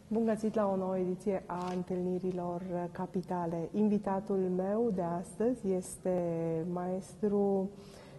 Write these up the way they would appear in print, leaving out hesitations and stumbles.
Bun găsit la o nouă ediție a Întâlnirilor Capitale. Invitatul meu de astăzi este maestru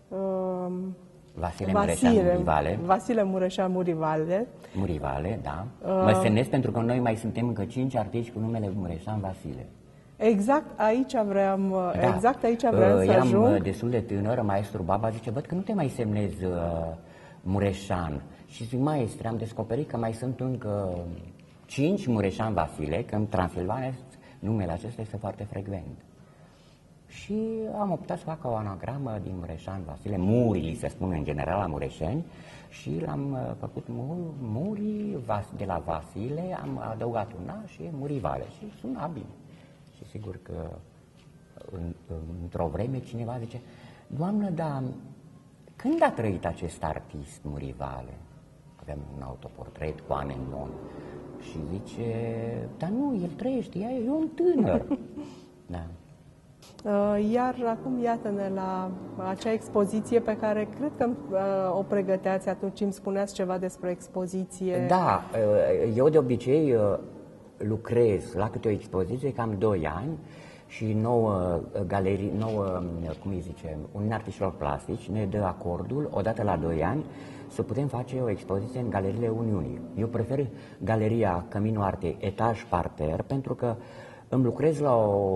Vasile Mureșan Murivale. Murivale, da. Mă semnesc pentru că noi mai suntem încă 5 artiști cu numele Mureșan Vasile. Exact aici vreau să ajung. Eram destul de tânăr, maestru Baba zice, văd că nu te mai semnezi Mureșan. Și zic, maestre, am descoperit că mai sunt încă 5 Mureșan Vasile, că în Transilvania numele acesta este foarte frecvent. Și am optat să fac o anagramă din Mureșan Vasile, Muri, se spune în general la mureșeni, și l-am făcut Muri, de la Vasile, am adăugat un A și e Murivale și suna bine. Și sigur că într-o vreme cineva zice, Doamnă, dar când a trăit acest artist Murivale? Avem un autoportret cu Anne Mon. Și zice, dar nu, el trăiește, e un tânăr. Da. Iar acum iată-ne la acea expoziție pe care cred că o pregăteați atunci, îmi spuneați ceva despre expoziție. Da, eu de obicei lucrez la câte o expoziție cam 2 ani și nouă galerii, Uniunea Artiștilor Plastici ne dă acordul odată la 2 ani să putem face o expoziție în galeriile Uniunii. Eu prefer galeria Căminul Artei, etaj parter, pentru că îmi lucrez la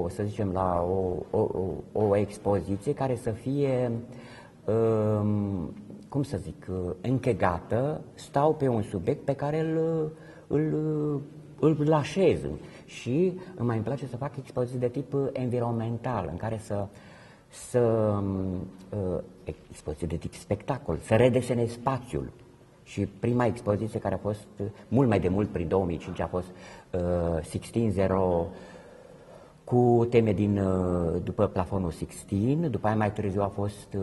o expoziție care să fie, închegată, stau pe un subiect pe care îl așez. Și îmi mai place să fac expoziții de tip environmental, în care expoziții de tip spectacol, să redesenez spațiul. Și prima expoziție care a fost mult mai de mult, prin 2005, a fost 16-0, cu teme după plafonul Sixteen. După aia mai târziu a fost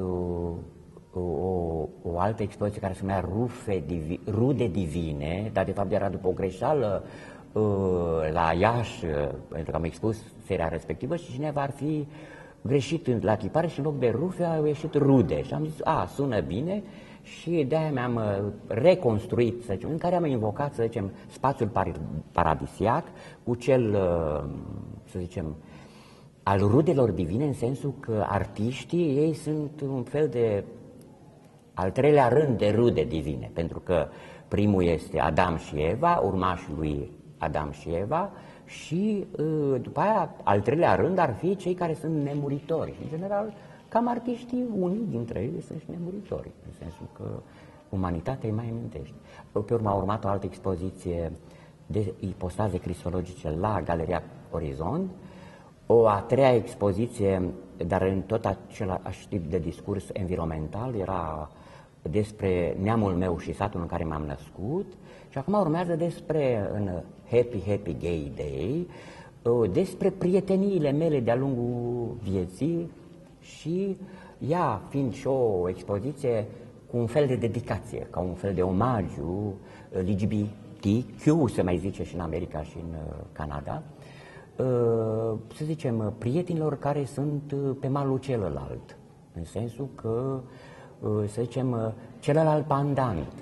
o altă expoziție care se numea Rude Divine, dar de fapt era după o greșeală la Iași, pentru că am expus seria respectivă și cineva ar fi greșit la tipare și în loc de rufe au ieșit rude. Și am zis, sună bine, și de-aia mi-am reconstruit, să zicem, în care am invocat, să zicem, spațiul paradisiac cu cel, să zicem, al rudelor divine, în sensul că artiștii, ei sunt un fel de al treilea rând de rude divine, pentru că primul este Adam și Eva, urmașul lui Adam și Eva, și după aia, al treilea rând ar fi cei care sunt nemuritori. În general, cam artiștii, unii dintre ei sunt și nemuritori, în sensul că umanitatea îi mai amintește. Pe urmă a urmat o altă expoziție de ipostaze cristologice la Galeria Orizont, o a treia expoziție, dar în tot același tip de discurs environmental, era despre neamul meu și satul în care m-am născut, și acum urmează în Happy Gay Day, despre prieteniile mele de-a lungul vieții, și ea fiind și o expoziție cu un fel de dedicație, ca un fel de omagiu LGBTQ, se mai zice și în America și în Canada, să zicem, prietenilor care sunt pe malul celălalt, în sensul că, să zicem, celălalt pandant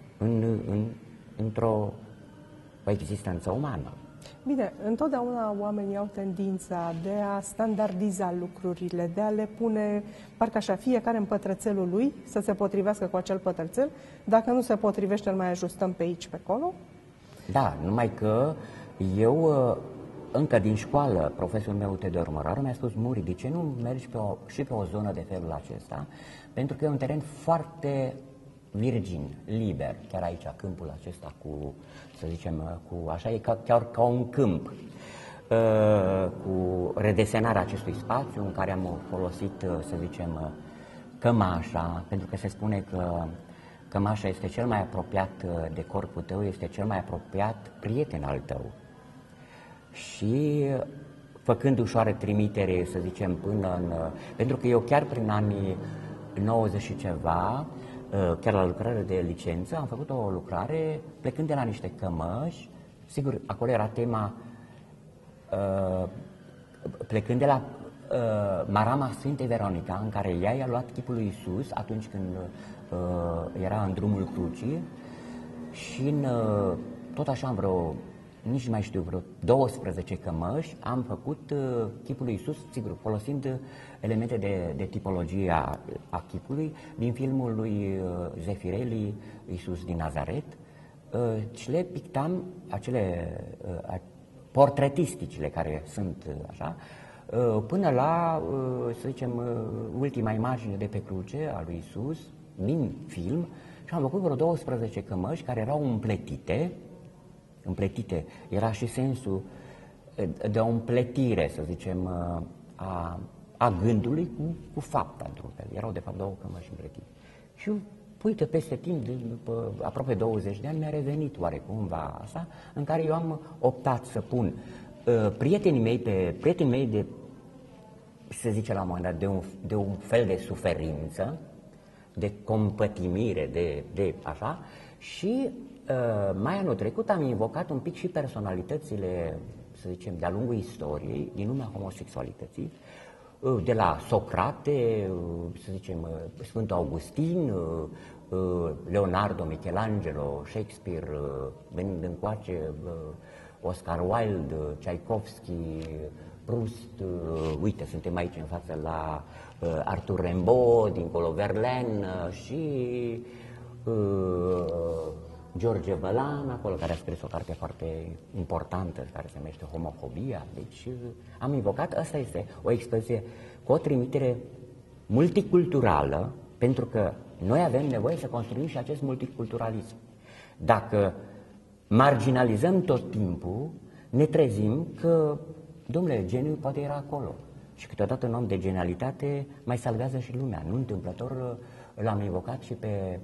într-o existență umană. Bine, întotdeauna oamenii au tendința de a standardiza lucrurile, de a le pune, parcă așa, fiecare în pătrățelul lui, să se potrivească cu acel pătrățel. Dacă nu se potrivește, îl mai ajustăm pe aici, pe acolo. Da, numai că eu, încă din școală, profesorul meu, Teodor Măraru, mi-a spus, Muri, de ce nu mergi și pe o zonă de felul acesta? Pentru că e un teren foarte virgin, liber, chiar aici, câmpul acesta cu, să zicem, așa, e chiar ca un câmp, cu redesenarea acestui spațiu în care am folosit, să zicem, cămașa, pentru că se spune că cămașa este cel mai apropiat de corpul tău, este cel mai apropiat prieten al tău. Și făcând ușoară trimitere, să zicem, pentru că eu chiar prin anii 90 și ceva, chiar la lucrare de licență, am făcut o lucrare plecând de la niște cămăși. Sigur, acolo era tema plecând de la marama Sfintei Veronica, în care ea i-a luat chipul lui Iisus atunci când era în drumul crucii, și tot așa în vreo nici nu mai știu, vreo 12 cămăși, am făcut chipul lui Iisus, sigur, folosind elemente de tipologie a chipului din filmul lui Zeffirelli, Iisus din Nazaret, și le pictam acele portretisticile care sunt așa, până la, să zicem, ultima imagine de pe cruce a lui Iisus din film, și am făcut vreo 12 cămăși care erau împletite, era și sensul de o împletire, să zicem, a gândului cu fapta, într-un fel. Erau, de fapt, 2 cămăși împletite. Și uite, peste timp, după aproape 20 de ani, mi-a revenit oarecumva asta, în care eu am optat să pun prietenii mei de, se zice la un moment dat, de un fel de suferință, de compătimire, de așa, și mai anul trecut am invocat un pic și personalitățile, să zicem, de-a lungul istoriei, din lumea homosexualității, de la Socrate, să zicem, Sfântul Augustin, Leonardo, Michelangelo, Shakespeare, venind încoace, Oscar Wilde, Tchaikovsky, Proust, uite, suntem aici în față la Arthur Rimbaud, dincolo Verlaine și George Vălan, acolo, care a scris o carte foarte importantă care se numește Homofobia. Deci am invocat, asta este o expresie cu o trimitere multiculturală, pentru că noi avem nevoie să construim și acest multiculturalism. Dacă marginalizăm tot timpul, ne trezim că, domnule, geniul poate era acolo. Și câteodată un om de genialitate mai salvează și lumea. Nu întâmplător l-am invocat și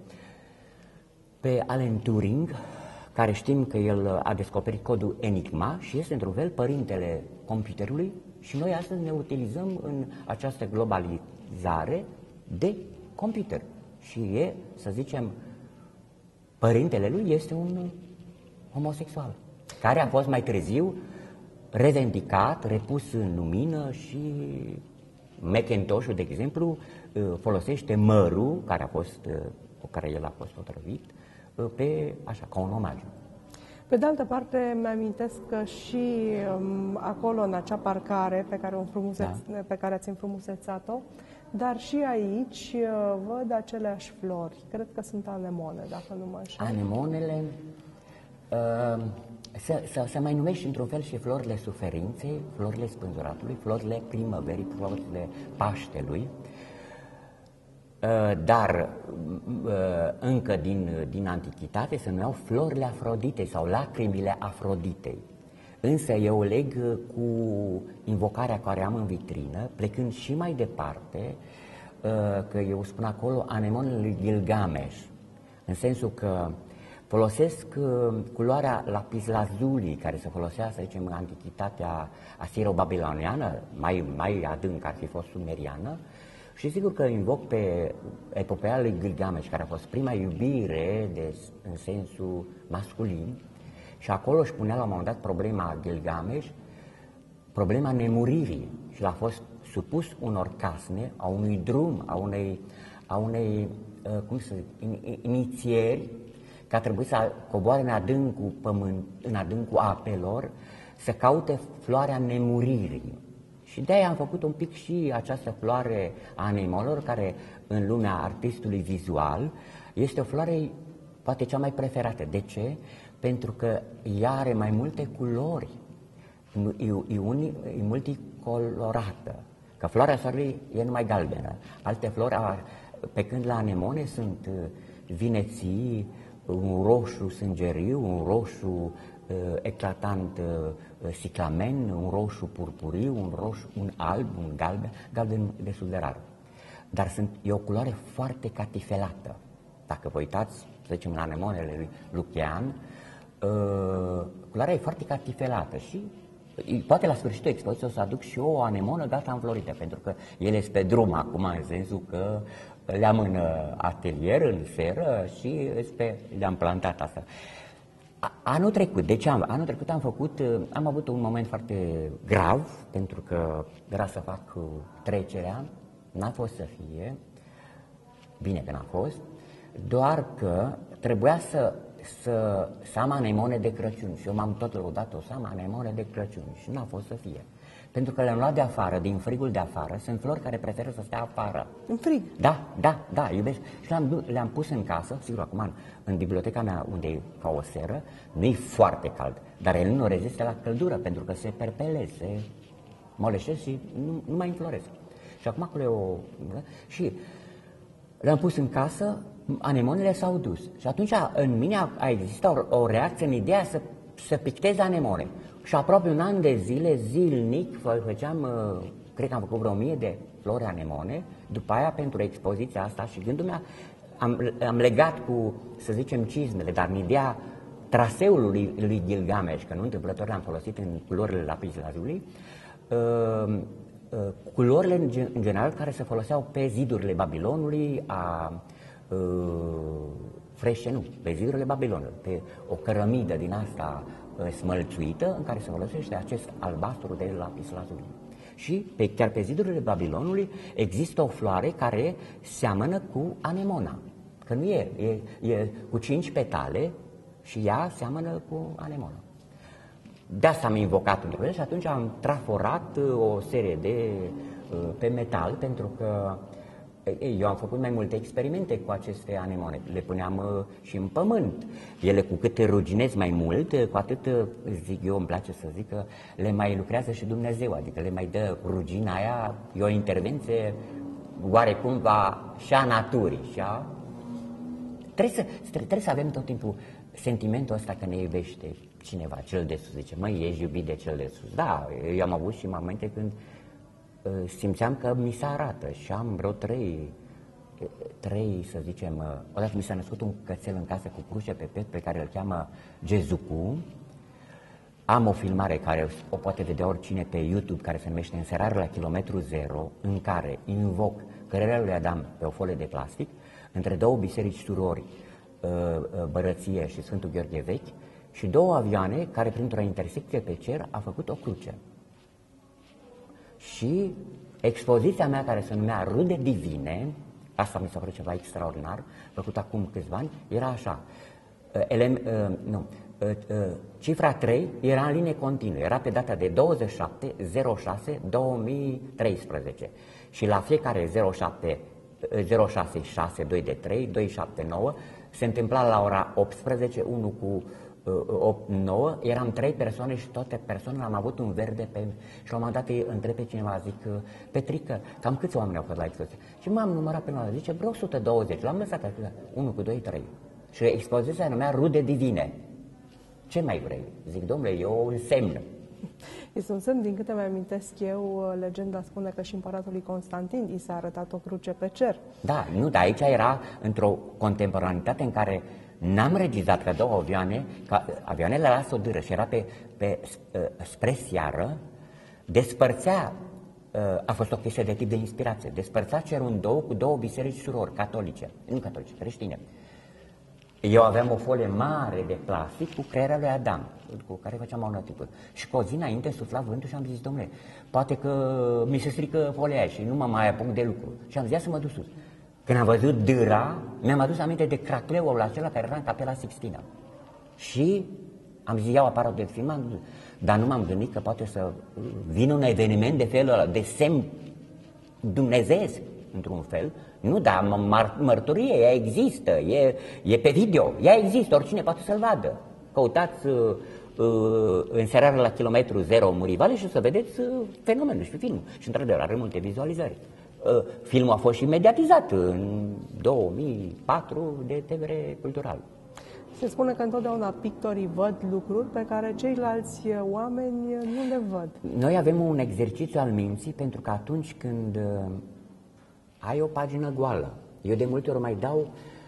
pe Alan Turing, care știm că el a descoperit codul Enigma și este, într-un fel, părintele computerului, și noi astăzi ne utilizăm în această globalizare de computer. Și e, să zicem, părintele lui este un homosexual, care a fost mai târziu revendicat, repus în lumină, și Macintosh-ul, de exemplu, folosește mărul cu care el a fost otrăvit, așa, ca un omagiu. Pe de altă parte, mi-amintesc că și acolo, în acea parcare pe care ați înfrumusețat-o, dar și aici văd aceleași flori. Cred că sunt anemone, dacă nu mă înșel. Anemonele se mai numește într-un fel și florile suferinței, florile spânzuratului, florile primăverii, florile Paștelui, dar încă din antichitate se numeau florile Afroditei sau lacrimile Afroditei. Însă eu leg cu invocarea care am în vitrină, plecând și mai departe, că eu spun acolo anemonele lui Gilgamesh, în sensul că folosesc culoarea lapis lazuli, care se folosea, să zicem, în antichitatea asiro-babiloniană, mai adânc, ar fi fost sumeriană, și sigur că invoc pe epopeea lui Gilgamesh, care a fost prima iubire în sensul masculin, și acolo își punea la un moment dat problema Gilgamesh, problema nemuririi, și l-a fost supus unor casne, a unui drum, a unei cum să zic, inițieri, că a trebuit să coboare în adâncul apelor, să caute floarea nemuririi. Și de-aia am făcut un pic și această floare a anemonelor, care în lumea artistului vizual este o floare poate cea mai preferată. De ce? Pentru că ea are mai multe culori, e multicolorată. Că floarea soarelui e numai galbenă. Alte flori, pe când la anemone sunt vineții, un roșu sângeriu, un roșu eclatant ciclamen, un roșu purpuriu, un alb, un galben destul de rar. Dar e o culoare foarte catifelată. Dacă vă uitați, să zicem, în anemonele lui Lucian, culoarea e foarte catifelată și poate la sfârșitul expoziției o să aduc și o anemonă dată înflorită, pentru că ele sunt pe drum acum, în sensul că le-am în atelier, în seră, și le-am plantat asta. Anul trecut am avut un moment foarte grav, pentru că era să fac trecerea, n-a fost să fie, bine că n-a fost, doar că trebuia să să am anemone de Crăciun. Și eu m-am tot lăudat, o să am anemone de Crăciun. Și n-a fost să fie. Pentru că le-am luat de afară, din frigul de afară. Sunt flori care preferă să stea afară. În frig? Da, iubesc. Și le-am pus în casă, sigur, acum, în biblioteca mea, unde e ca o seră, nu e foarte cald, dar ele nu rezistă la căldură, pentru că se perpeleze, se moleșesc și nu mai înfloresc. Și acum acolo și le-am pus în casă, anemonele s-au dus. Și atunci în mine a existat o reacție în ideea să pictez anemone. Și aproape un an de zile, zilnic, făceam, cred că am făcut vreo 1000 de flori anemone, după aia pentru expoziția asta și gândul meu, am legat cu, să zicem, cizmele, dar în ideea traseului lui Gilgamesh, că nu întâmplător l-am folosit în culorile lapislazuli, culorile în general care se foloseau pe zidurile Babilonului, pe zidurile Babilonului, pe o cărămidă din asta smălțuită în care se folosește acest albastru de lapislazuli. Și chiar pe zidurile Babilonului există o floare care seamănă cu anemona, că nu e cu 5 petale și ea seamănă cu anemona. De asta am invocat într-o și atunci am traforat o serie pe metal, pentru că eu am făcut mai multe experimente cu aceste anemone. Le puneam și în pământ. Ele, cu cât ruginez mai mult, cu atât, zic eu, îmi place să zic că le mai lucrează și Dumnezeu, adică le mai dă rugina aia, e o oarecum și a naturii. Trebuie să avem tot timpul sentimentul ăsta că ne iubește cineva, cel de sus. Zice, măi, ești iubit de cel de sus. Da, eu am avut și momente când simțeam că mi se arată și am vreo trei, să zicem, odată mi s-a născut un cățel în casă cu cruce pe piept pe care îl cheamă Gezucu. Am o filmare care o poate vedea oricine pe YouTube, care se numește Înserare la kilometru zero, în care invoc cărarea lui Adam pe o folie de plastic între două biserici surori, Bărăție și Sfântul Gheorghe Vechi, și două avioane care printr-o intersecție pe cer a făcut o cruce. Și expoziția mea, care se numea Rude Divine, asta mi s-a părut ceva extraordinar, făcut acum câțiva ani, era așa. Cifra 3 era în linie continuă, era pe data de 27/06/2013 și la fiecare 066 2 de 3, 279 se întâmpla la ora 18, 1 cu 8-9, eram 3 persoane și toate persoanele am avut un verde pe... Și la un moment dat îi întreb pe cineva, zic, Petrică, cam câți oameni au fost la expoziție? Și m-am numărat pe noi, zice, vreo 120, l-am lăsat așa, 1 cu 2, 3. Și expoziția numea Rude Divine. Ce mai vrei? Zic, domnule, e un semn. Este un semn, din câte mi-amintesc eu, legenda spune că și împăratului Constantin i s-a arătat o cruce pe cer. Da, nu, dar aici era într-o contemporanitate în care n-am regizat că două avioane, avioanele lasă o dâră și era spre seară, despărțea, a fost o chestie de tip de inspirație, despărțea cerul în două cu două biserici surori, catolice, nu catolice, creștine. Eu aveam o folie mare de plastic cu creierea lui Adam, cu care făceam monotipuri. Și cu o zi înainte sufla vântul și am zis, domnule, poate că mi se strică folia aia și nu mă mai apuc de lucru. Și am zis să mă duc sus. Când am văzut dâra, mi-am adus aminte de cracleul acela care era în Capela Sixtina. Și am zis, iau aparatul de filmat, dar nu m-am gândit că poate să vină un eveniment de felul ăla, de semn dumnezeiesc, într-un fel. Nu, dar mărturie, ea există, e pe video, ea există, oricine poate să-l vadă. Căutați Înserare la kilometru zero Murivale și o să vedeți fenomenul și filmul. Și într-adevăr are multe vizualizări. Filmul a fost și mediatizat în 2004 de TVR Cultural. Se spune că întotdeauna pictorii văd lucruri pe care ceilalți oameni nu le văd. Noi avem un exercițiu al minții, pentru că atunci când ai o pagină goală, eu de multe ori mai dau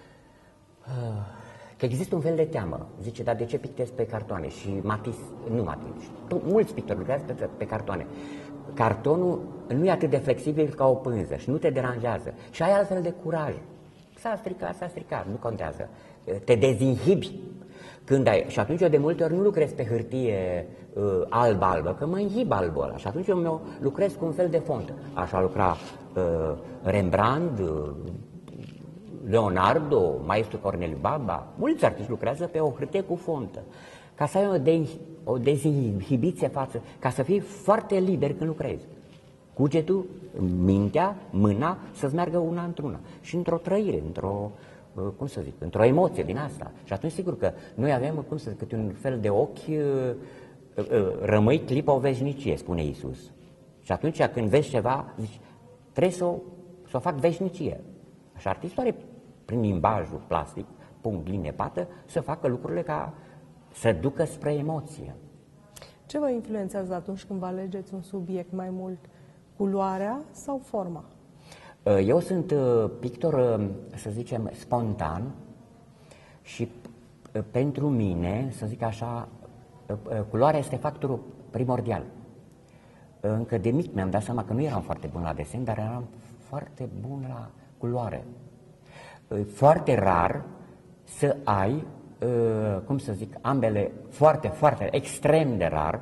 că există un fel de teamă. Zice, dar de ce pictezi pe cartoane? Și mulți pictori lucrează pe cartoane. Cartonul nu e atât de flexibil ca o pânză și nu te deranjează. Și ai altfel de curaj. S-a stricat, nu contează. Te dezinhibi când ai. Și atunci eu de multe ori nu lucrez pe hârtie albă, că mă inhib albul ăla. Și atunci eu lucrez cu un fel de font. Așa lucra Rembrandt, Leonardo, maestru Corneliu Baba, mulți artiști lucrează pe o hârtie cu fontă, ca să ai o dezinhibiție față, ca să fii foarte liber când lucrezi. Cugetul, mintea, mâna, să-ți meargă una într-una. Și într-o trăire, cum să zic, într-o emoție din asta. Și atunci, sigur că noi avem, cum să zic, câte un fel de ochi, rămâi clipa o veșnicie, spune Iisus. Și atunci când vezi ceva, zici, trebuie să o fac veșnicie. Și artistul are, prin limbajul plastic, punct, linie, pată, să facă lucrurile ca să ducă spre emoție. Ce vă influențează atunci când vă alegeți un subiect mai mult? Culoarea sau forma? Eu sunt pictor, să zicem, spontan și pentru mine, să zic așa, culoarea este factorul primordial. Încă de mic mi-am dat seama că nu eram foarte bun la desen, dar eram foarte bun la culoare. Foarte rar să ai, cum să zic, ambele, foarte, extrem de rar,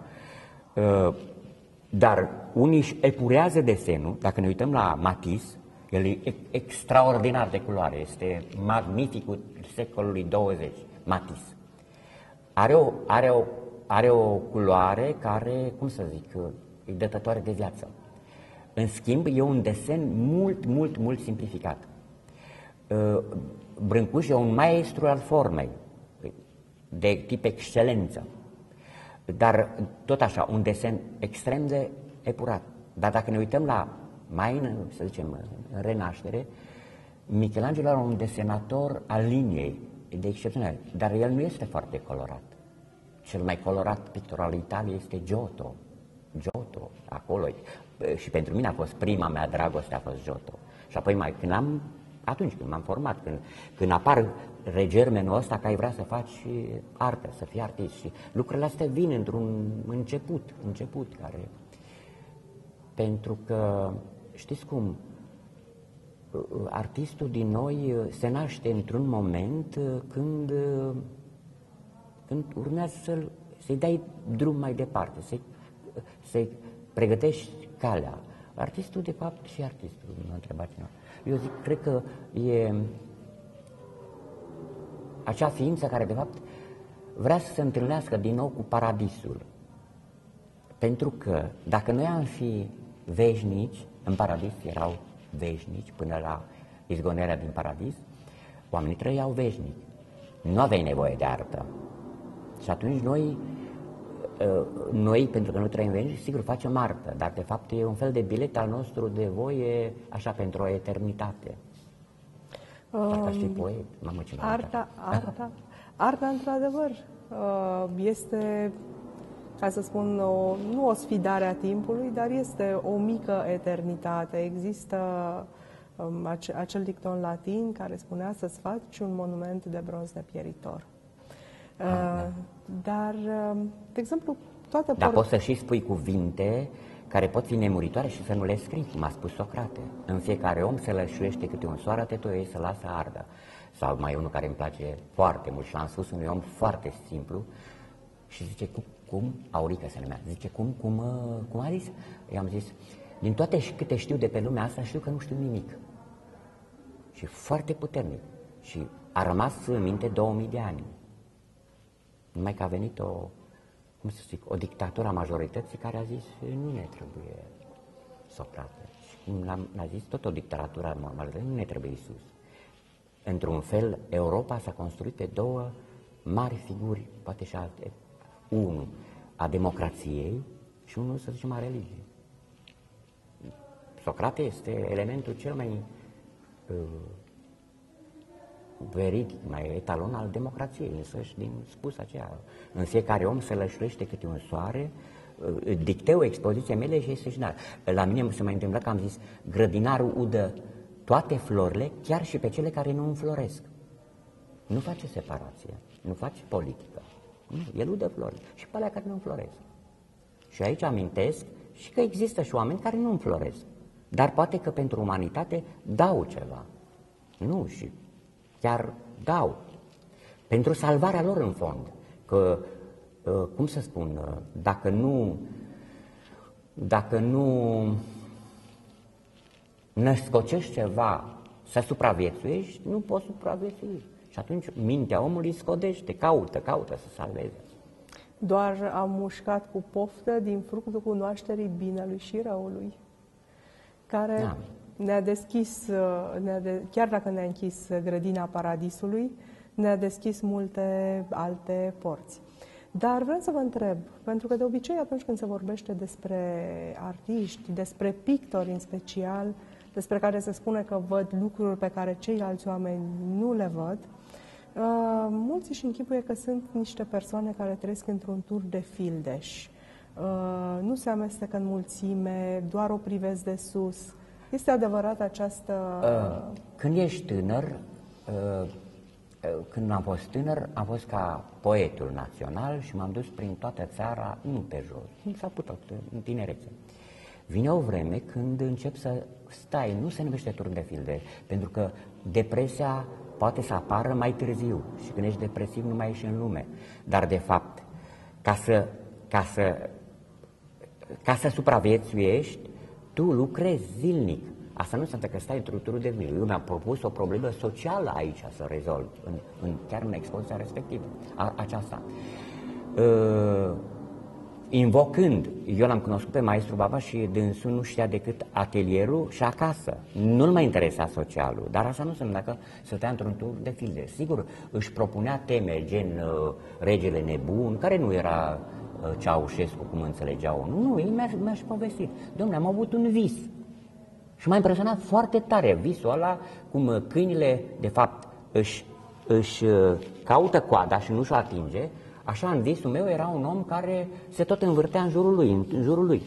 dar unii își epurează desenul. Dacă ne uităm la Matisse, el e extraordinar de culoare, este magnificul secolului 20, Matisse. Are o culoare care, cum să zic, e dătătoare de viață. În schimb, e un desen mult simplificat. Brâncuș e un maestru al formei, de tip excelență, dar tot așa, un desen extrem de epurat. Dar dacă ne uităm la să zicem, în Renaștere, Michelangelo era un desenator al liniei, de excepțional, dar el nu este foarte colorat. Cel mai colorat pictor al Italiei este Giotto. Giotto, acolo. Și pentru mine a fost prima mea dragoste, a fost Giotto. Și apoi atunci când m-am format, când apar regermenul ăsta că ai vrea să faci artă, să fii artist, și lucrurile astea vin într-un început care... Pentru că, știți cum, artistul din noi se naște într-un moment când urmează să-i dai drum mai departe, să-i pregătești calea. Artistul, de fapt, și artistul, mă întreba cineva. Eu zic, cred că e acea ființă care, de fapt, vrea să se întâlnească din nou cu paradisul. Pentru că, dacă noi am fi veșnici, în paradis erau veșnici până la izgonerea din paradis, oamenii trăiau veșnic. Nu aveai nevoie de artă. Și atunci noi, pentru că nu trăim veșnic, sigur facem artă, dar de fapt e un fel de bilet al nostru de voie, așa, pentru o eternitate. Parcă și poet, mamă, ce Arta, într-adevăr, este, ca să spun, nu o sfidare a timpului, dar este o mică eternitate. Există acel dicton latin care spunea să-ți faci un monument de bronz nepieritor. Dar, de exemplu, toate... Dar poți să și spui cuvinte care pot fi nemuritoare și să nu le scrii, cum a spus Socrate. În fiecare om se lășuiește câte un soară-te, tu ei să lasă ardă. Sau mai unul care îmi place foarte mult și l-am spus unui om foarte simplu și zice, cum? Aurică se numea. Zice, cum a zis? I-am zis, din toate câte știu de pe lumea asta, știu că nu știu nimic. Și foarte puternic. Și a rămas în minte 2000 de ani. Numai că a venit o dictatură a majorității care a zis, nu ne trebuie Socrate. Și cum l-a zis, tot o dictatură a majorității, nu ne trebuie Iisus. Într-un fel, Europa s-a construit pe două mari figuri, poate și alte. Unul a democrației și unul, să zicem, a religiei. Socrate este elementul cel mai veridic, mai etalon al democrației, însăși din spus aceea. În fiecare om se lășuiește câte un soare, dicteu expoziția mele și este și la mine se mai întâmplă că am zis, grădinarul udă toate florile, chiar și pe cele care nu înfloresc. Nu face separație, nu face politică. El udă flori și pe alea care nu înfloresc. Și aici amintesc și că există și oameni care nu înfloresc, dar poate că pentru umanitate dau ceva. Nu, și chiar dau. Pentru salvarea lor în fond. Că, cum să spun, dacă nu născocești ceva să supraviețuiești, nu poți supraviețui. Și atunci mintea omului scodește, caută să salveze. Doar am mușcat cu poftă din fructul cunoașterii binelui și răului, care ne-a deschis, chiar dacă ne-a închis grădina paradisului, ne-a deschis multe alte porți. Dar vreau să vă întreb, pentru că de obicei atunci când se vorbește despre artiști, despre pictori în special, despre care se spune că văd lucruri pe care ceilalți oameni nu le văd, mulți își închipuie că sunt niște persoane care trăiesc într-un tur de fildeș. Nu se amestecă în mulțime, doar o privesc de sus. Este adevărat această... Când ești tânăr, când am fost tânăr, am fost ca poetul național și m-am dus prin toată țara, nu pe jos, s-a putut în tinerețe. Vine o vreme când încep să stai, nu se numește tur de filde, pentru că depresia poate să apară mai târziu și când ești depresiv nu mai ieși în lume. Dar de fapt, ca să supraviețuiești, tu lucrezi zilnic. Asta nu înseamnă că stai într-un tur de filde. Eu mi-am propus o problemă socială aici să rezolv, chiar în expoziția respectivă, aceasta. Invocând, eu l-am cunoscut pe maestru Baba și dânsul nu știa decât atelierul și acasă. Nu-l mai interesa socialul, dar asta nu înseamnă că stătea într-un tur de filde. Sigur, își propunea teme gen Regele Nebun, care nu era Ceaușescu, cum înțelegeau. Nu, el mi-a și povestit. Dom'le, am avut un vis. Și m-a impresionat foarte tare visul ăla, cum câinile, de fapt, își caută coada și nu și-o atinge. Așa, în visul meu era un om care se tot învârtea în jurul lui.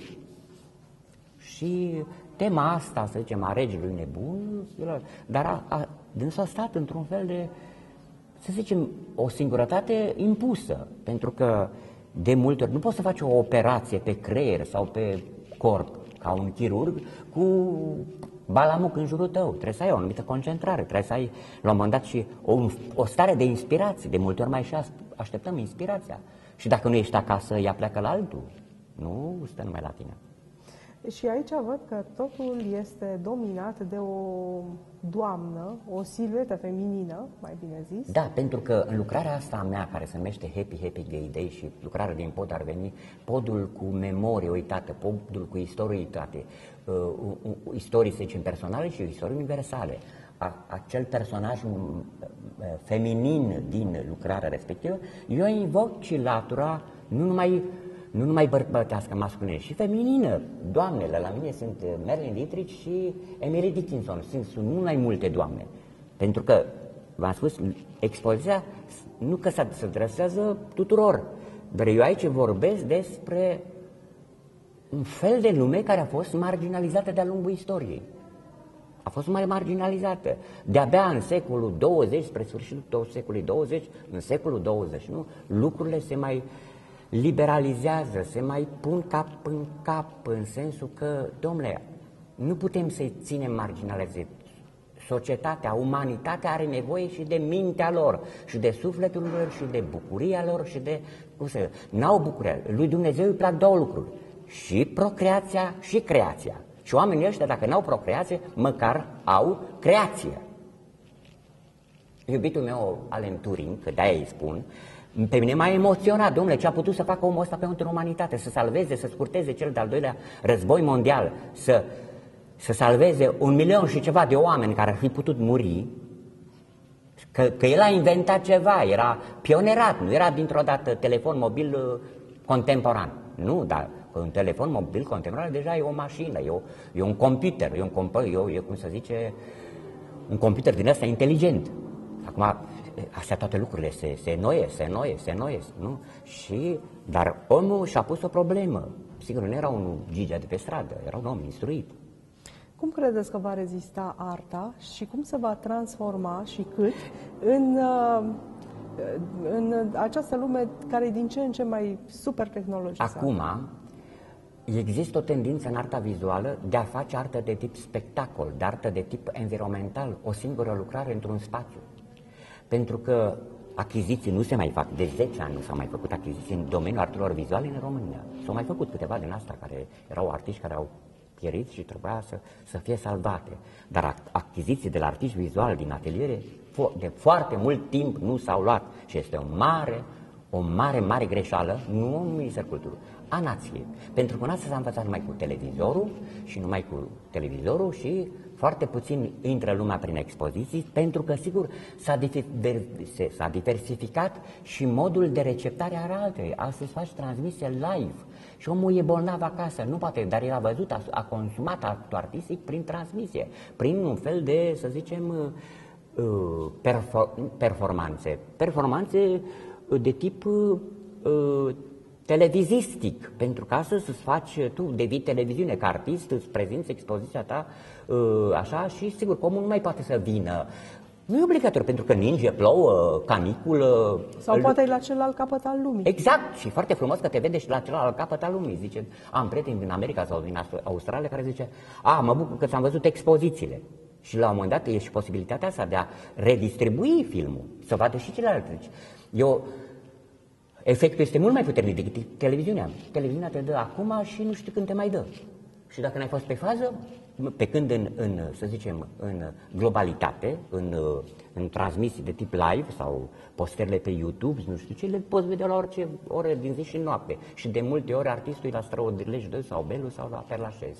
Și tema asta, să zicem, a regelui nebun, dar dânsul a stat într-un fel de, să zicem, o singurătate impusă, pentru că de multe ori nu poți să faci o operație pe creier sau pe corp, ca un chirurg, cu balamuc în jurul tău. Trebuie să ai o anumită concentrare, trebuie să ai, la un moment dat, și o stare de inspirație. De multe ori mai și așteptăm inspirația. Și dacă nu ești acasă, ea pleacă la altul. Nu stă numai la tine. Și aici văd că totul este dominat de o doamnă, o siluetă feminină, mai bine zis. Da, pentru că în lucrarea asta a mea, care se numește Happy Gay Day, și lucrarea din pod ar veni, podul cu memorie uitată, podul cu istorie uitate, istorii, să zicem, personale și istorii universale. Acel personaj feminin din lucrarea respectivă, eu invoc și latura nu numai bărbătească, masculină, și feminină. Doamnele la mine sunt Marlene Dietrich și Emily Dickinson. Sunt mult mai multe doamne. Pentru că, v-am spus, expoziția nu că se adresează tuturor, dar eu aici vorbesc despre un fel de lume care a fost marginalizată de-a lungul istoriei. A fost mai marginalizată. De-abia în secolul 20, spre sfârșitul secolului 20, în secolul 21, lucrurile se mai liberalizează, se mai pun cap în cap, în sensul că, domnule, nu putem să-i ținem marginalizate. Societatea, umanitatea are nevoie și de mintea lor, și de sufletul lor, și de bucuria lor, și de... N-au bucuria. Lui Dumnezeu îi plac două lucruri. Și procreația și creația. Și oamenii ăștia, dacă n-au procreație, măcar au creație. Iubitul meu, Alan Turing, că de-aia îi spun, pe mine m-a emoționat, domnule, ce a putut să facă omul ăsta pentru umanitate, să salveze, să scurteze cel de-al doilea război mondial, să salveze 1 milion și ceva de oameni care ar fi putut muri, că el a inventat ceva, era pionerat, nu era dintr-o dată telefon mobil contemporan. Nu, dar un telefon mobil contemporan deja e o mașină, e un computer, e cum să zice, un computer din ăsta inteligent. Acum, astea toate lucrurile se înnoiesc, nu? Dar omul și-a pus o problemă. Sigur, nu era un Gigea de pe stradă, era un om instruit. Cum credeți că va rezista arta și cum se va transforma și cât în această lume care e din ce în ce mai super tehnologizată? Acum există o tendință în arta vizuală de a face artă de tip spectacol, de artă de tip environmental, o singură lucrare într-un spațiu. Pentru că achiziții nu se mai fac, de 10 ani nu s-au mai făcut achiziții în domeniul artelor vizuale în România. S-au mai făcut câteva din asta, care erau artiști care au pierit și trebuia să fie salvate. Dar achiziții de la artiști vizuali din ateliere de foarte mult timp nu s-au luat și este o mare greșeală, nu în Ministerul Culturii, a nației. Pentru că nația s-a învățat numai cu televizorul și numai cu televizorul și foarte puțin intră lumea prin expoziții, pentru că, sigur, s-a diversificat și modul de receptare a altei. Astăzi faci transmisie live și omul e bolnav acasă, nu poate, dar el a văzut, a consumat actul artistic prin transmisie, prin un fel de, să zicem, performanțe de tip televizistic, pentru că astăzi îți faci, tu devii televiziune ca artist, îți prezinți expoziția ta așa și sigur că omul nu mai poate să vină. Nu e obligatoriu, pentru că ninge, plouă, caniculă. Sau poate e la celălalt capăt al lumii. Exact, și foarte frumos că te vede și la celălalt capăt al lumii. Zice, am prieteni din America sau din Australia care zice, mă bucur că ți-am văzut expozițiile. Și la un moment dat e și posibilitatea asta de a redistribui filmul, să vadă și celelalte. Efectul este mult mai puternic decât televiziunea. Televiziunea te dă acum și nu știu când te mai dă. Și dacă n-ai fost pe fază, pe când să zicem, în globalitate, în transmisii de tip live sau postările pe YouTube, nu știu ce, le poți vedea la orice oră din zi și noapte. Și de multe ori artistul e la Străodrilej 2 sau Belu sau la Perlașez.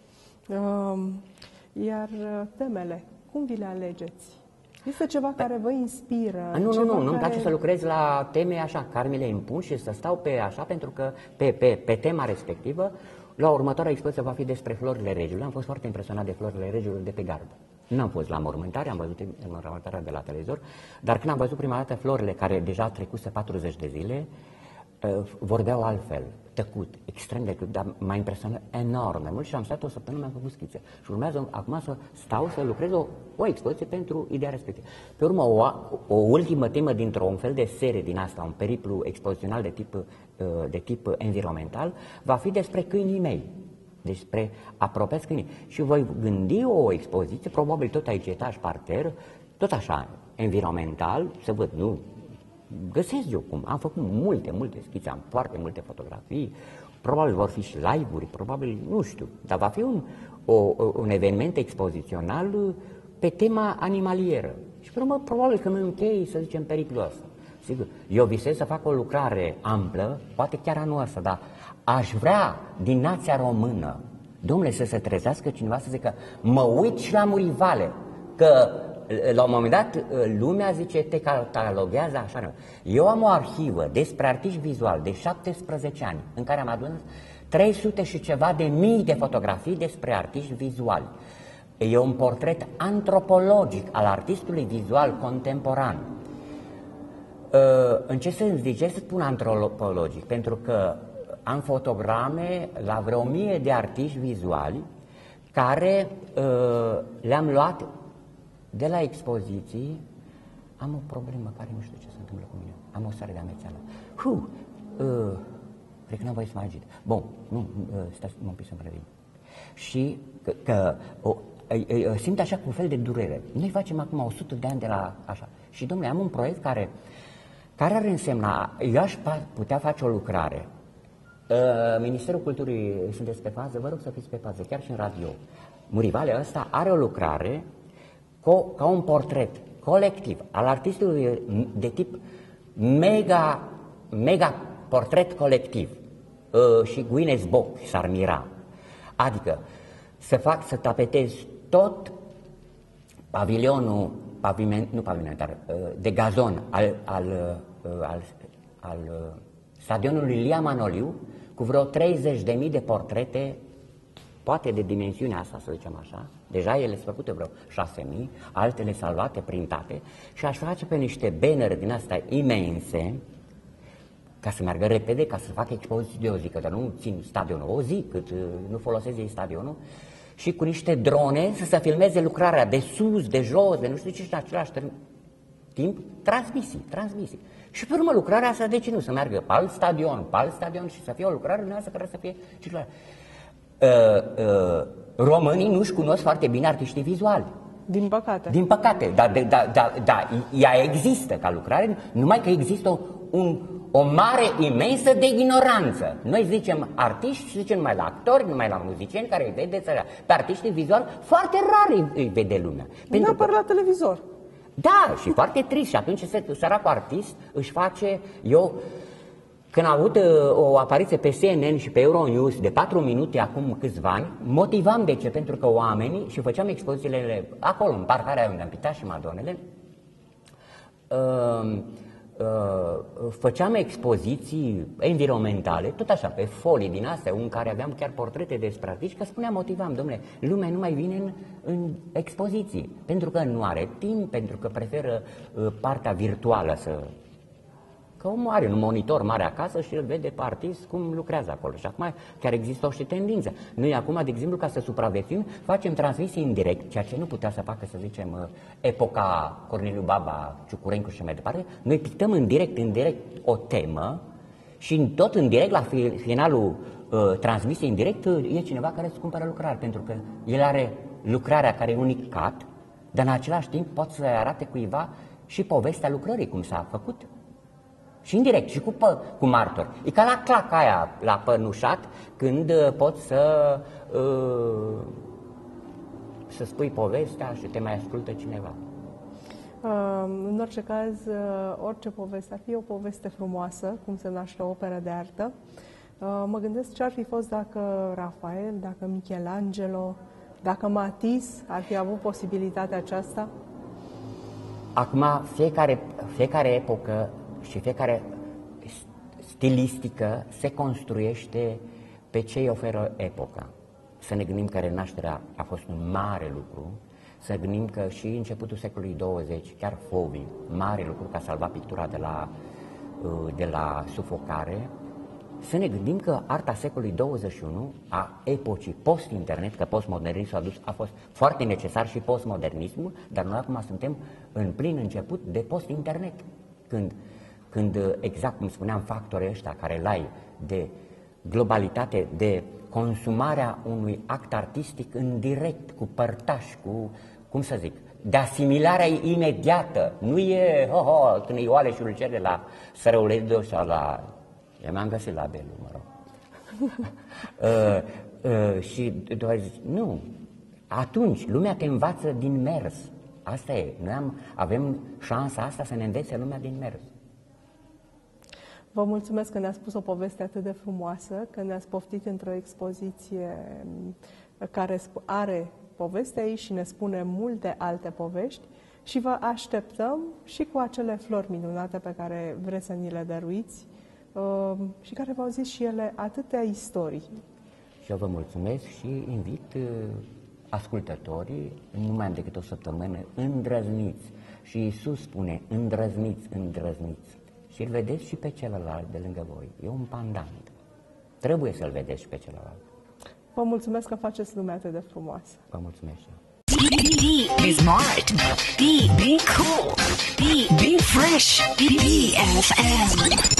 Iar temele, cum vi le alegeți? Este ceva care vă inspiră? Nu-mi place să lucrez la teme așa, care mi le impun și să stau pe așa, pentru că pe tema respectivă, la următoarea expoziție va fi despre florile regiului. Am fost foarte impresionat de florile regiului de pe gardă. Nu am fost la mormântare, am văzut mormântarea de la televizor, dar când am văzut prima dată florile care deja trecuse 40 de zile, vorbeau altfel, tăcut, extrem de tăcut, dar m-a impresionat enorm de mult și am stat o săptămână, mi-am făcut schițe. Și urmează acum să stau să lucrez o expoziție pentru ideea respectivă. Pe urmă, o ultimă temă dintr-un fel de serie din asta, un periplu expozițional de tip environmental, va fi despre câinii mei, despre apropiați câinii. Și voi gândi o expoziție, probabil tot aici, etaj, parter, tot așa, environmental, să văd, nu, găsesc eu cum, am făcut multe schițe, am foarte multe fotografii, probabil vor fi și live-uri, probabil, nu știu, dar va fi un eveniment expozițional pe tema animalieră. Și pe urmă, probabil că nu închei, să zicem, periplul ăsta. Sigur, eu visez să fac o lucrare amplă, poate chiar anul ăsta, dar aș vrea din nația română, domnule, să se trezească cineva să zică, mă uit și la Murivale, că la un moment dat lumea zice, te cataloghează așa. Eu am o arhivă despre artiști vizuali de 17 ani, în care am adunat 300 și ceva de mii de fotografii despre artiști vizuali. E un portret antropologic al artistului vizual contemporan. În ce sens? De ce să spun antropologic? Pentru că am fotograme la vreo 1000 de artiști vizuali care le-am luat de la expoziții. Am o problemă care nu știu ce se întâmplă cu mine. Am o stare de amețeală. Cred că n-am voie să mă agit. Bun, stați un pic să-mi revin. Și simt așa cu un fel de durere. Noi facem acum 100 de ani de la așa. Și, domnule, am un proiect care ar însemna, eu aș putea face o lucrare. Ministerul Culturii, sunteți pe fază? Vă rog să fiți pe fază, chiar și în radio. Murivale ăsta are o lucrare ca un portret colectiv al artistului de tip mega portret colectiv. Și Guinness Book s-ar mira. Adică să tapetez tot pavilionul, de gazon al stadionului Ilia Manoliu cu vreo 30.000 de portrete, poate de dimensiunea asta, să zicem așa. Deja ele sunt făcute vreo 6.000, altele salvate, printate, și aș face pe niște bannere din astea imense, ca să meargă repede, ca să facă expoziții de o zi, că dar nu țin stadionul o zi, cât nu folosesc ei stadionul, și cu niște drone să se filmeze lucrarea de sus, de jos, de nu știu ce, și în același timp transmisii. Și pe urmă lucrarea asta, de ce nu? Să meargă pe alt stadion și să fie o lucrare din asta care să fie circulară. Românii nu-și cunosc foarte bine artiștii vizuali. Din păcate. Din păcate, dar ea există ca lucrare, numai că există o mare imensă de ignoranță. Noi zicem artiști și zicem numai la actori, numai la muzicieni care îi vedeți pe artiștii vizuali, foarte rar îi vede lumea. Nu apar la televizor. Da, și foarte trist. Și atunci săracul artist își face... Când am avut o apariție pe CNN și pe Euronews de 4 minute acum câțiva ani, motivam de ce? Pentru că oamenii, și făceam expozițiile acolo, în parcarea unde am pitat și Madonele, făceam expoziții environmentale, tot așa, pe folii din astea, în care aveam chiar portrete despre artiști, că spuneam, motivam, domnule, lumea nu mai vine în expoziții, pentru că nu are timp, pentru că preferă partea virtuală să... Că omul are un monitor mare acasă și îl vede pe artist cum lucrează acolo. Și acum chiar există o și tendință. Noi acum, de exemplu, ca să supraviețuim, facem transmisii în direct, ceea ce nu putea să facă, să zicem, epoca Corneliu Baba, Ciucurencu și mai departe. Noi pictăm în direct o temă și tot în direct, la finalul transmisiei în direct, e cineva care îți cumpără lucrare, pentru că el are lucrarea care e unicat, dar în același timp poate să arate cuiva și povestea lucrării, cum s-a făcut. Și indirect, și cu martor. E ca la claca aia, la pănușat, când poți să spui povestea și te mai ascultă cineva. În orice caz, orice poveste ar fi o poveste frumoasă, cum se naște o operă de artă. Mă gândesc ce ar fi fost dacă Rafael, dacă Michelangelo, dacă Matisse ar fi avut posibilitatea aceasta? Acum, fiecare epocă și fiecare stilistică se construiește pe ce îi oferă epoca. Să ne gândim că renașterea a fost un mare lucru, să ne gândim că și începutul secolului 20, chiar Fauvi, mare lucru ca salva pictura de la sufocare, să ne gândim că arta secolului 21, a epocii post-internet, că postmodernismul a fost foarte necesar și postmodernismul, dar noi acum suntem în plin început de post-internet, când exact cum spuneam, factorii ăștia care l-ai de globalitate, de consumarea unui act artistic în direct, cu părtași, cu, cum să zic, de asimilarea imediată. Nu e, când e Oale și Ulcere la Sărăuledu sau la... Eu mi-am găsit la Belu, mă rog. Și doar zici, nu. Atunci, lumea te învață din mers. Asta e. Noi avem șansa asta să ne învețe lumea din mers. Vă mulțumesc că ne-ați spus o poveste atât de frumoasă, că ne-ați poftit într-o expoziție care are povestea ei și ne spune multe alte povești și vă așteptăm și cu acele flori minunate pe care vreți să ni le dăruiți și care v-au zis și ele atâtea istorii. Și eu vă mulțumesc și invit ascultătorii, nu mai am decât o săptămână, îndrăzniți. Și Iisus spune, îndrăzniți, îndrăzniți. Și îl vedeți și pe celălalt de lângă voi. E un pandant. Trebuie să-l vedeți și pe celălalt. Vă mulțumesc că faceți lumea atât de frumoasă. Vă mulțumesc și eu. Be smart. Be cool. Be fresh. Be FM.